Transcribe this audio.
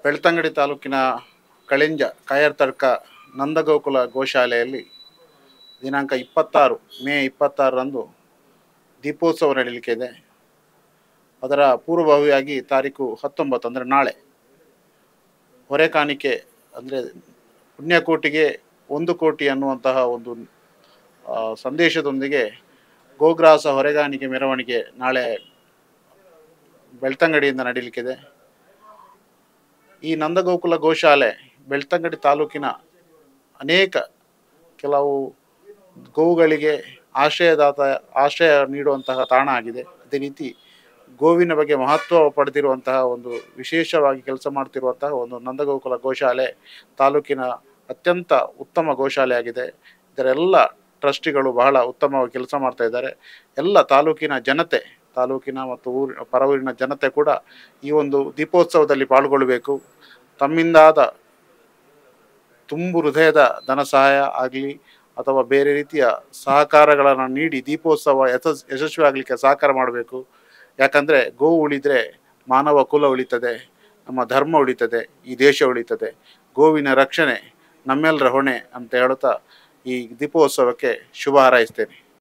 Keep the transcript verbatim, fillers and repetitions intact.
ಬೆಳ್ತಂಗಡಿ ತಾಲೂಕಿನ ಕಳಿಂಜ ಕಾಯರ್ತಡ್ಕ ನಂದಗೋಕುಲ ಗೋಶಾಲೆಯಲ್ಲಿ ದಿನಾಂಕ ಇಪ್ಪತ್ತಾರು ಮೇ ಇಪ್ಪತ್ತಾರರಂದು ದೀಪೋತ್ಸವ ನಡೆಯಲಿಕ್ಕೆ ಇದೆ. ಅದರ ಪೂರ್ವಭಾವಿಯಾಗಿ ತಾರೀಕು ಹತ್ತೊಂಬತ್ತು ಅಂದರೆ ನಾಳೆ ಹೊರೆ ಕಾಣಿಕೆ ಅಂದರೆ ಪುಣ್ಯಕೋಟಿಗೆ ಒಂದು ಕೋಟಿ ಅನ್ನುವಂತಹ ಒಂದು ಸಂದೇಶದೊಂದಿಗೆ ಗೋಗ್ರಾಸ ಹೊರೆಗಾಣಿಕೆ ಮೆರವಣಿಗೆ ನಾಳೆ ಬೆಳ್ತಂಗಡಿಯಿಂದ ನಡೆಯಲಿಕ್ಕಿದೆ. ಈ ನಂದಗೋಕುಲ ಗೋಶಾಲೆ ಬೆಳ್ತಂಗಡಿ ತಾಲೂಕಿನ ಅನೇಕ ಕೆಲವು ಗೋವುಗಳಿಗೆ ಆಶ್ರಯದಾತ ಆಶ್ರಯ ನೀಡುವಂತಹ ತಾಣ ಆಗಿದೆ. ಅದೇ ರೀತಿ ಗೋವಿನ ಬಗ್ಗೆ ಮಹತ್ವ ಪಡೆದಿರುವಂತಹ ಒಂದು ವಿಶೇಷವಾಗಿ ಕೆಲಸ ಮಾಡ್ತಿರುವಂತಹ ಒಂದು ನಂದಗೋಕುಲ ಗೋಶಾಲೆ ತಾಲೂಕಿನ ಅತ್ಯಂತ ಉತ್ತಮ ಗೋಶಾಲೆ ಆಗಿದೆ. ಇದರೆಲ್ಲ ಟ್ರಸ್ಟಿಗಳು ಬಹಳ ಉತ್ತಮವಾಗಿ ಕೆಲಸ ಮಾಡ್ತಾ ಇದ್ದಾರೆ. ಎಲ್ಲ ತಾಲೂಕಿನ ಜನತೆ ತಾಲೂಕಿನ ಮತ್ತು ಊರಿನ ಪರವೂರಿನ ಜನತೆ ಕೂಡ ಈ ಒಂದು ದೀಪೋತ್ಸವದಲ್ಲಿ ಪಾಲ್ಗೊಳ್ಳಬೇಕು. ತಮ್ಮಿಂದಾದ ತುಂಬು ಹೃದಯದ ಧನ ಸಹಾಯ ಆಗಲಿ ಅಥವಾ ಬೇರೆ ರೀತಿಯ ಸಹಕಾರಗಳನ್ನು ನೀಡಿ ದೀಪೋತ್ಸವ ಯಶಸ್ ಯಶಸ್ವಿ ಆಗಲಿಕ್ಕೆ ಸಹಕಾರ ಮಾಡಬೇಕು. ಯಾಕಂದರೆ ಗೋವು ಉಳಿದರೆ ಮಾನವ ಕುಲ ಉಳಿತದೆ, ನಮ್ಮ ಧರ್ಮ ಉಳಿತದೆ, ಈ ದೇಶ ಉಳಿತದೆ. ಗೋವಿನ ರಕ್ಷಣೆ ನಮ್ಮೆಲ್ಲರ ಹೊಣೆ ಅಂತ ಹೇಳುತ್ತಾ ಈ ದೀಪೋತ್ಸವಕ್ಕೆ ಶುಭ ಹಾರೈಸ್ತೇನೆ.